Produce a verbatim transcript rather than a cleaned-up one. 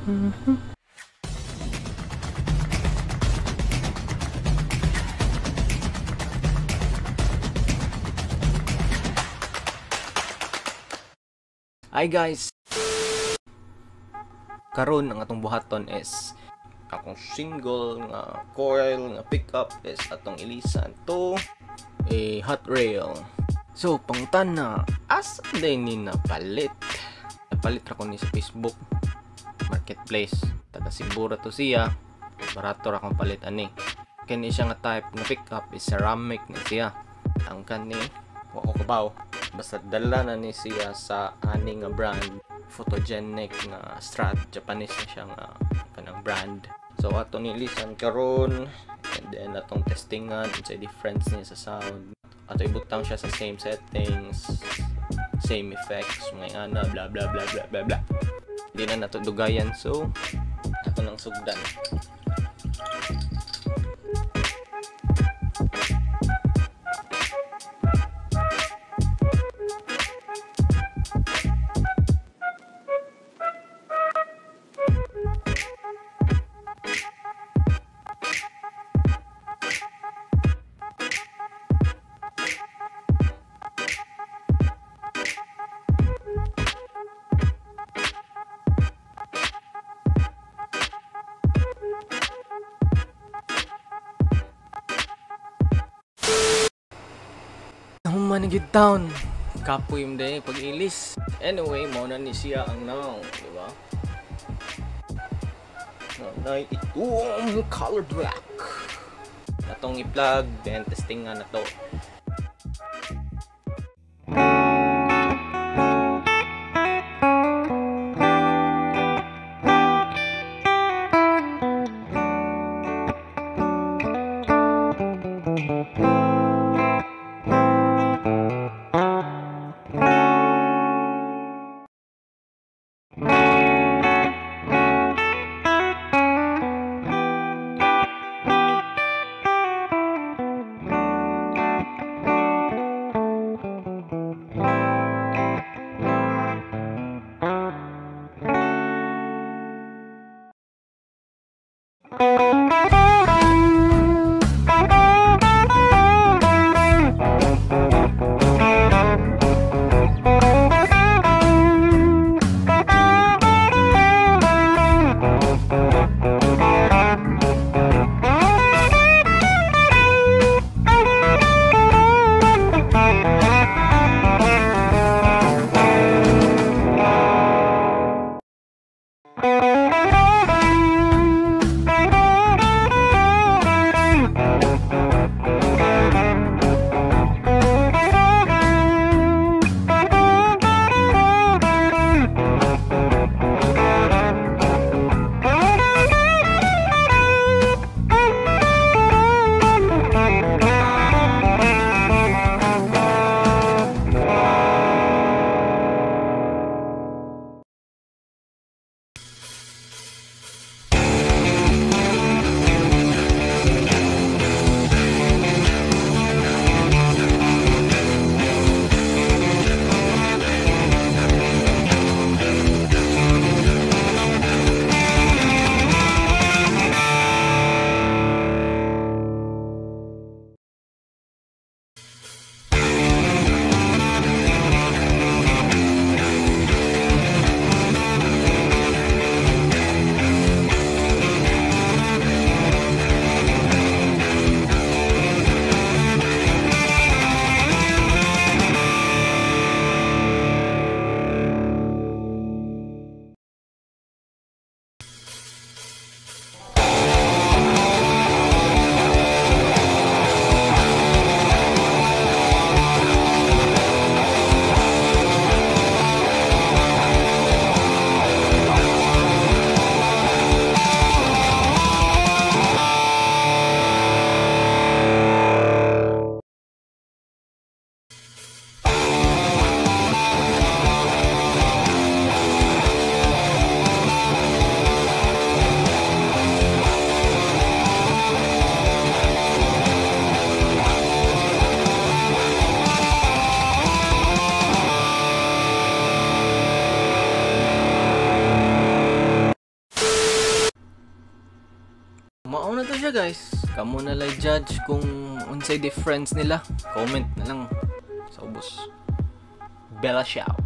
Hi guys! Karon ang atong buhaton is akong single nga coil nga pickup is atong ilisan to a hot rail. So pangtan na asa din ni napalit. Napalit ra ko ni sa Facebook Marketplace. Taga Sibura to siya. Barato ra kong palit ani. Kani siya nga type nga pickup is ceramic na siya. Ang kani wa ko kabaw. Basta dala na ni siya sa ani nga brand, photogenic nga strat, Japanese na siya nga kanang brand. So ato nilisan karon, and then atong testingan sa difference niya sa sound. Ato ibutang siya sa same settings, same effects, mga ana bla bla bla bla bla bla. Hindi na nato dugayan, so ato nang sugdan. Manigid down kapoy yung day pag-ilis. Anyway, mauna ni siya ang now, di ba? Na itong color black natong i-plug, then testing nga na to. mao na to siya guys. Kamo na lang judge kung unsay difference nila. Comment na lang sa ubos. Bella ciao.